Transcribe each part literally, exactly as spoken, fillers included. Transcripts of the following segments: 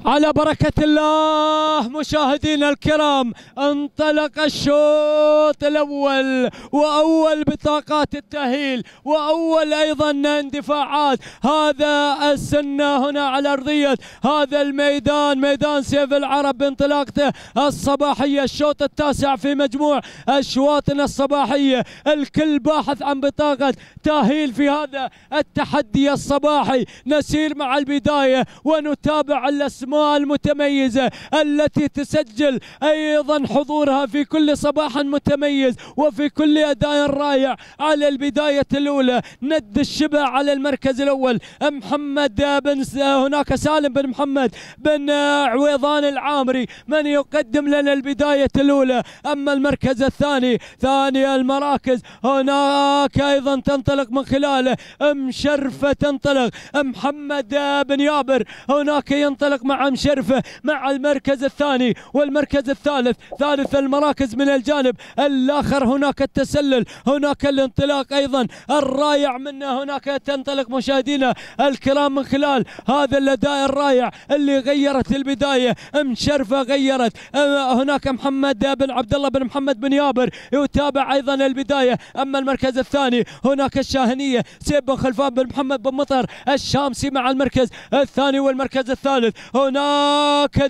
على بركة الله مشاهدينا الكرام، انطلق الشوط الأول وأول بطاقات التأهيل وأول أيضا اندفاعات هذا السنة هنا على أرضية هذا الميدان، ميدان سيف العرب بانطلاقته الصباحية. الشوط التاسع في مجموع أشواطنا الصباحية، الكل باحث عن بطاقة تأهيل في هذا التحدي الصباحي. نسير مع البداية ونتابع الأسماء المتميزة التي تسجل أيضا حضورها في كل صباح متميز وفي كل أداء رائع. على البداية الأولى ند الشبع على المركز الأول، محمد بن هناك سالم بن محمد بن عويضان العامري من يقدم لنا البداية الأولى. أما المركز الثاني، ثاني المراكز هناك أيضا تنطلق من خلاله مشرفة، تنطلق محمد بن يابر هناك ينطلق مع مشرفة مع المركز الثاني والمركز الثالث. ثالث المراكز من الجانب الآخر هناك التسلل، هناك الانطلاق أيضا الرائع منا، هناك تنطلق مشاهدينا الكرام من خلال هذا الأداء الرائع اللي غيرت البداية. مشرفة غيرت، هناك محمد بن عبد الله بن محمد بن يابر يتابع أيضا البداية. أما المركز الثاني هناك الشاهنية سيب بن خلفان بن محمد بن مطر الشامسي مع المركز الثاني والمركز الثالث. هناك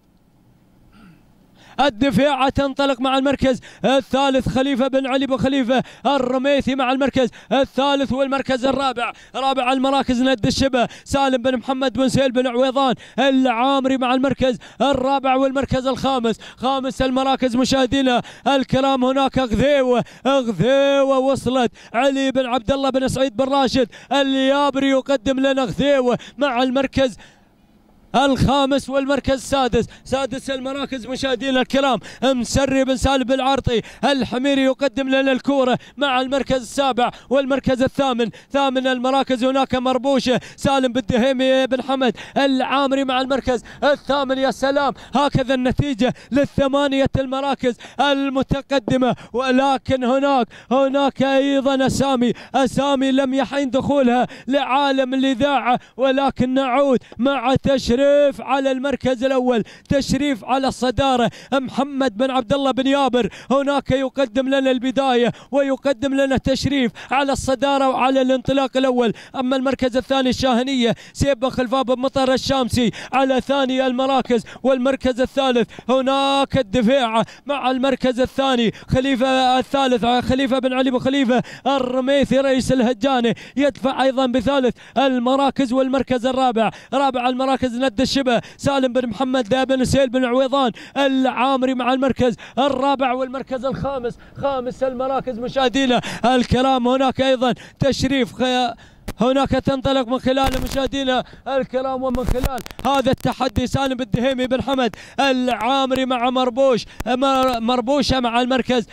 الدفاع تنطلق مع المركز الثالث خليفة بن علي بن خليفة الرميثي مع المركز الثالث والمركز الرابع. رابع المراكز ند الشبه سالم بن محمد بن سهيل بن عويضان العامري مع المركز الرابع والمركز الخامس. خامس المراكز مشاهدينا الكرام هناك غذيوة، غذيوة وصلت علي بن عبد الله بن سعيد بن راشد اليابري يقدم لنا غذيوة مع المركز الخامس والمركز السادس. سادس المراكز مشاهدينا الكرام مسري بن سالم بن العرطي الحميري يقدم لنا الكورة مع المركز السابع والمركز الثامن. ثامن المراكز هناك مربوشة سالم بن دهيمي بن حمد العامري مع المركز الثامن. يا سلام، هكذا النتيجة للثمانية المراكز المتقدمة. ولكن هناك هناك أيضا أسامي أسامي لم يحين دخولها لعالم الإذاعة، ولكن نعود مع تشريف تشريف على المركز الأول، تشريف على الصدارة. محمد بن عبد الله بن يابر هناك يقدم لنا البداية ويقدم لنا تشريف على الصدارة وعلى الانطلاق الأول. أما المركز الثاني الشاهنية سيب بن خلفان بن مطر الشامسي على ثاني المراكز والمركز الثالث. هناك الدفاع مع المركز الثاني خليفة الثالث خليفة بن علي بن خليفة الرميثي رئيس الهجانة يدفع أيضا بثالث المراكز والمركز الرابع. رابع المراكز ند الشبه سالم بن محمد بن سهيل بن عويضان العامري مع المركز الرابع والمركز الخامس. خامس المراكز مشاهدينا الكرام هناك أيضا تشريف خي... هناك تنطلق من خلال مشاهدينا الكرام ومن خلال هذا التحدي سالم بن دهيمي بن حمد العامري مع مربوش مربوشة مع المركز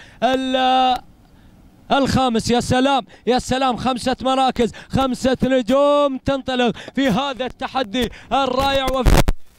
الخامس. يا سلام يا سلام، خمسة مراكز خمسة نجوم تنطلق في هذا التحدي الرائع وفي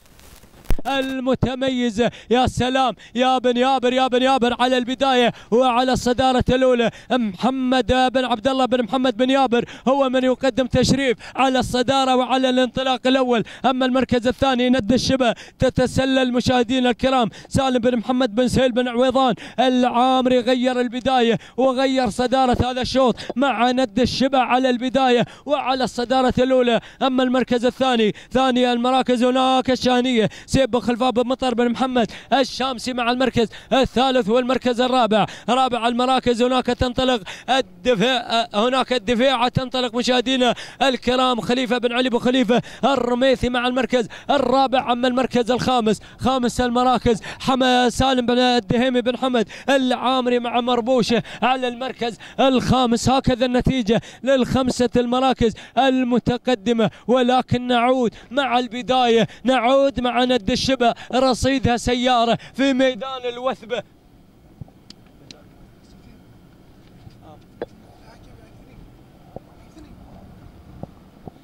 المتميزة. يا سلام يا بن يابر يا بن يابر على البداية وعلى الصدارة الأولى. محمد بن عبد الله بن محمد بن يابر هو من يقدم تشريف على الصدارة وعلى الانطلاق الأول. أما المركز الثاني ند الشبه تتسلل مشاهدينا الكرام سالم بن محمد بن سهيل بن عويضان العامري غير البداية وغير صدارة هذا الشوط مع ند الشبه على البداية وعلى الصدارة الأولى. أما المركز الثاني ثاني المراكز هناك الشاهنية سيب بن خلفان بن مطر بن محمد الشامسي مع المركز الثالث والمركز الرابع. رابع المراكز هناك تنطلق الدفاع هناك الدفاع تنطلق مشاهدينا الكرام خليفة بن علي بن خليفة الرميثي مع المركز الرابع. أما المركز الخامس خامس المراكز حما سالم بن الدهيمي بن حمد العامري مع مربوشة على المركز الخامس. هكذا النتيجة للخمسة المراكز المتقدمة. ولكن نعود مع البداية، نعود مع ند الشبه رصيدها سيارة في ميدان الوثبة.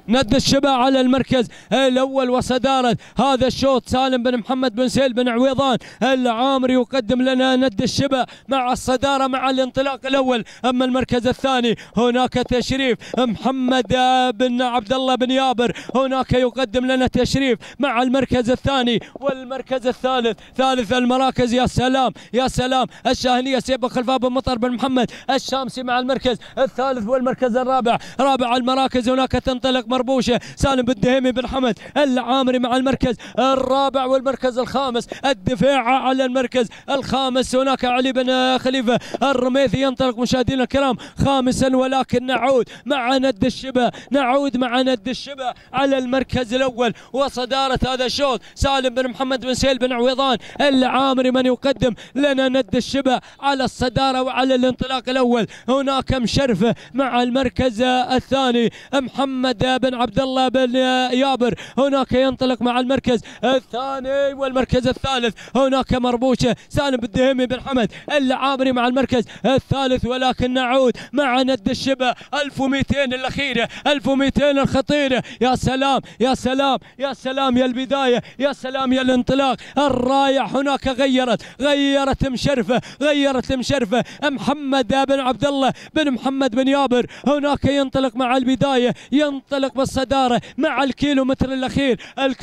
ند الشبا على المركز الأول وصدارة هذا الشوط سالم بن محمد بن سهيل بن عويضان العامري يقدم لنا ند الشبا مع الصدارة مع الانطلاق الأول. أما المركز الثاني هناك تشريف محمد بن عبد الله بن يابر هناك يقدم لنا تشريف مع المركز الثاني. والمركز الثالث ثالث المراكز يا سلام يا سلام الشاهنية سيبق خلفاء بن مطر بن محمد الشامسي مع المركز الثالث. والمركز الرابع رابع المراكز هناك تنطلق مربوشة سالم بن دهيمي بن حمد العامري مع المركز الرابع. والمركز الخامس الدفاع على المركز الخامس هناك علي بن خليفة الرميثي ينطلق مشاهدينا الكرام خامسا. ولكن نعود مع ند الشبا نعود مع ند الشبا على المركز الأول وصدارة هذا الشوط سالم بن محمد بن سهيل بن عويضان العامري من يقدم لنا ند الشبا على الصدارة وعلى الانطلاق الأول. هناك مشرفة مع المركز الثاني محمد بن عبد الله بن يابر هناك ينطلق مع المركز الثاني. والمركز الثالث هناك مربوشة سالم بن دهيمي بن حمد العامري مع المركز الثالث. ولكن نعود مع ند الشبا ألف ومئتين الأخيرة ألف ومئتين الخطيرة. يا سلام يا سلام يا سلام يا البداية يا سلام يا الانطلاق الرائع. هناك غيرت غيرت مشرفة غيرت مشرفة محمد بن عبد الله بن محمد بن يابر هناك ينطلق مع البداية ينطلق بالصدارة مع الكيلومتر الأخير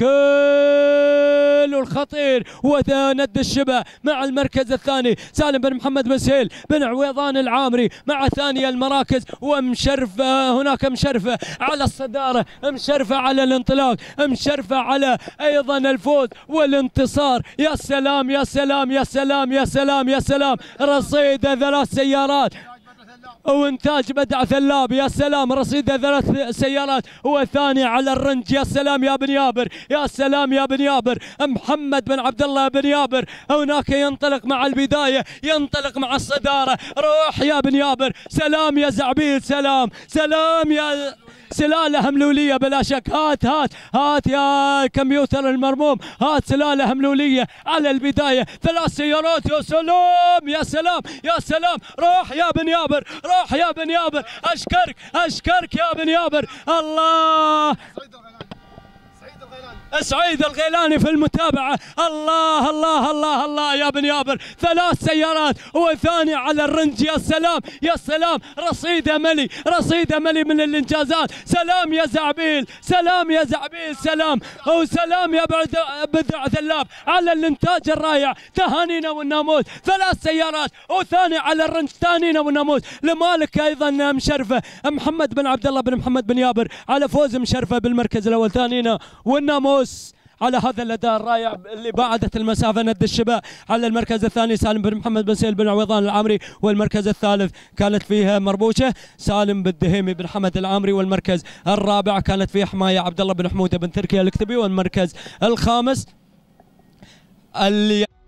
الكيلو الخطير. وند الشبا مع المركز الثاني سالم بن محمد بن سهيل بن عويضان العامري مع ثاني المراكز. ومشرفة هناك مشرفة على الصدارة مشرفة على الانطلاق مشرفة على أيضا الفوز والانتصار. يا سلام يا سلام يا سلام يا سلام يا سلام رصيد ثلاث سيارات وانتاج بدع ثلاب. يا سلام رصيد ثلاث سيارات والثاني على الرنج. يا سلام يا بن يابر يا سلام يا بن يابر محمد بن عبد الله بن يابر هناك ينطلق مع البداية ينطلق مع الصدارة. روح يا بن يابر سلام يا زعبيل سلام سلام يا سلالة هملولية بلا شك. هات هات هات يا كمبيوتر المرموم هات سلالة هملولية على البداية ثلاث سيارات. يا سلام يا سلام يا سلام روح يا بن يابر روح يا بن يابر أشكرك أشكرك يا بن يابر. الله سعيد الغيلاني في المتابعة. الله الله الله الله يا بن يابر ثلاث سيارات وثاني على الرنج. يا سلام يا سلام رصيد ملي رصيد ملي من الانجازات. سلام يا زعبيل سلام يا زعبيل سلام وسلام يا بدع ثلاب على الانتاج الرائع. تهانينا والناموس ثلاث سيارات وثاني على الرنج تهانينا والناموس لمالك ايضا مشرفه محمد بن عبد الله بن محمد بن يابر على فوز مشرفه بالمركز الاول تهانينا والناموس على هذا الاداء الرائع اللي بعدت المسافه. ند الشبا على المركز الثاني سالم بن محمد بن سهيل بن عويضان العامري. والمركز الثالث كانت فيها مربوشه سالم بن دهيمي بن حمد العامري. والمركز الرابع كانت فيه حمايه عبد الله بن حموده بن تركيا الكتبي. والمركز الخامس اللي